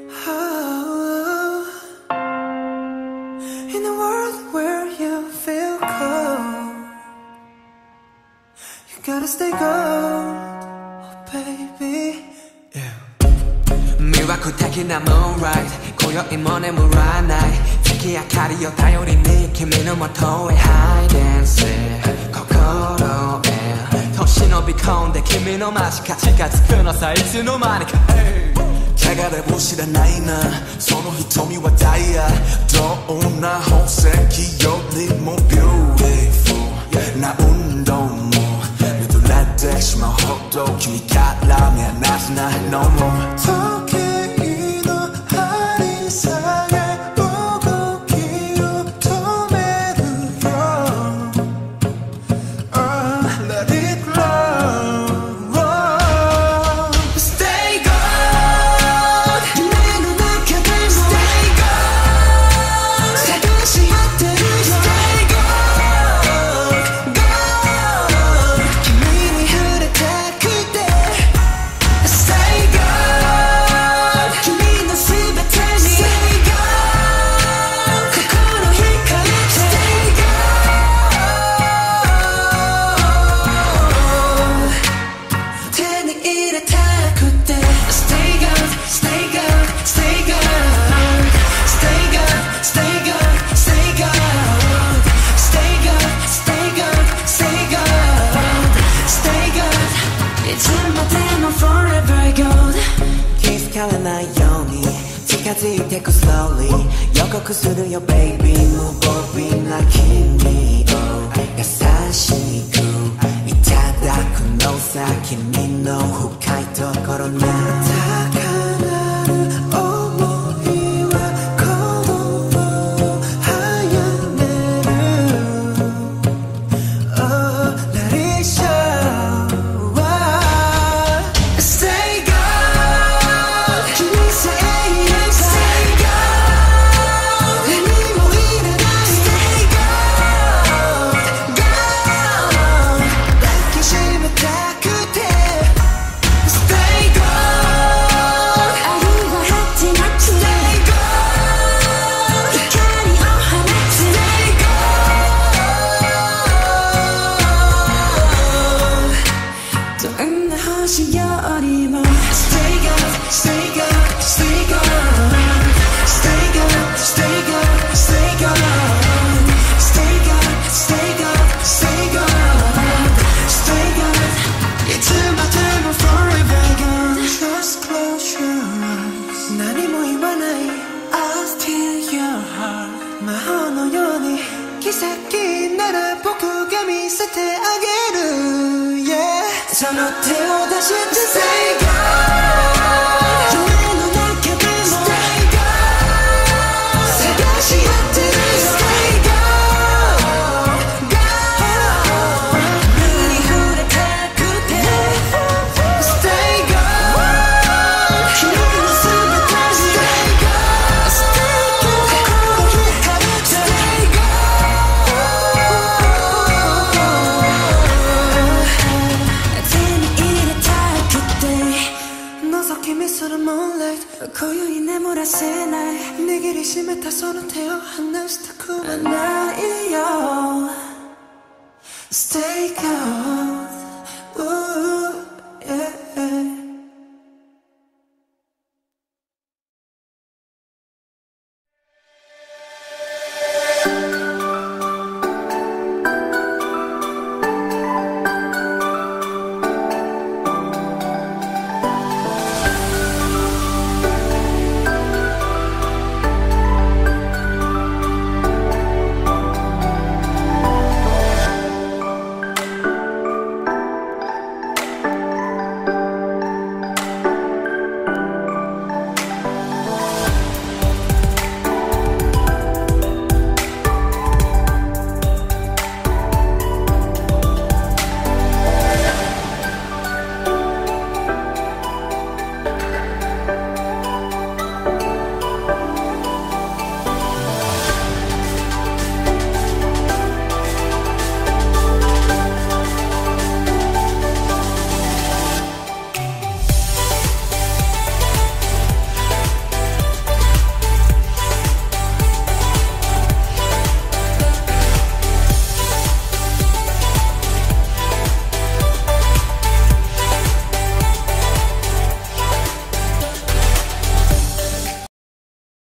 Oh, in a world where you feel cold, you gotta stay gold, oh baby. 魅惑的なムーンライト今宵も眠らない月明かりを頼りに君の元へハイデンス心へと忍び込んで君の間近近づくのさいつの間にか汚れも知らないなその瞳はダイヤどんな宝石よりもビューティフルな運動も見とられてしまうほど君から目離せない No more 時計の針さえ動きを止めるよ Oh, let it glow Stay gold 夢の中でも Stay gold 探し合ってるよ Stay gold Gold 君に触れたくて Stay gold 君のすべてに Stay gold 心惹かれて Stay gold 手に入れたくて Stay gold Stay gold Stay gold Stay gold Stay gold Stay gold Stay gold Stay gold Stay gold Stay gold いつまでも Forever gold 気づかれないように近づいてく slowly 予告するよ baby 無防備な君を優しくいただくのさ君の深いところな高鳴る想いは鼓動を早める Oh, let it show Stay gold 君さえいれば Stay gold 何もいらない Stay gold Gold 抱きしめたくて Stay gold 愛は始まって Stay gold 光を放つ Stay gold どんな星よりも Stay gold Stay gold Stay gold Stay gold Stay gold Stay gold Stay gold Stay gold Stay gold Stay gold いつまでも Forever gold Just close your eyes 何も言わない I'll steal your heart 魔法のように奇跡なら僕が見せてあげる Yeah その手を出して Stay gold 夢の中でも Stay gold 探し合ってるよ Stay gold Gold 目に触れたくて Stay gold 君のすべてに Stay gold Stay gold 心惹かれて Stay gold 手に入れたくて覗き見するモンライト今宵眠らせない握りしめたその手を離したくはないよ Stay gold Ooh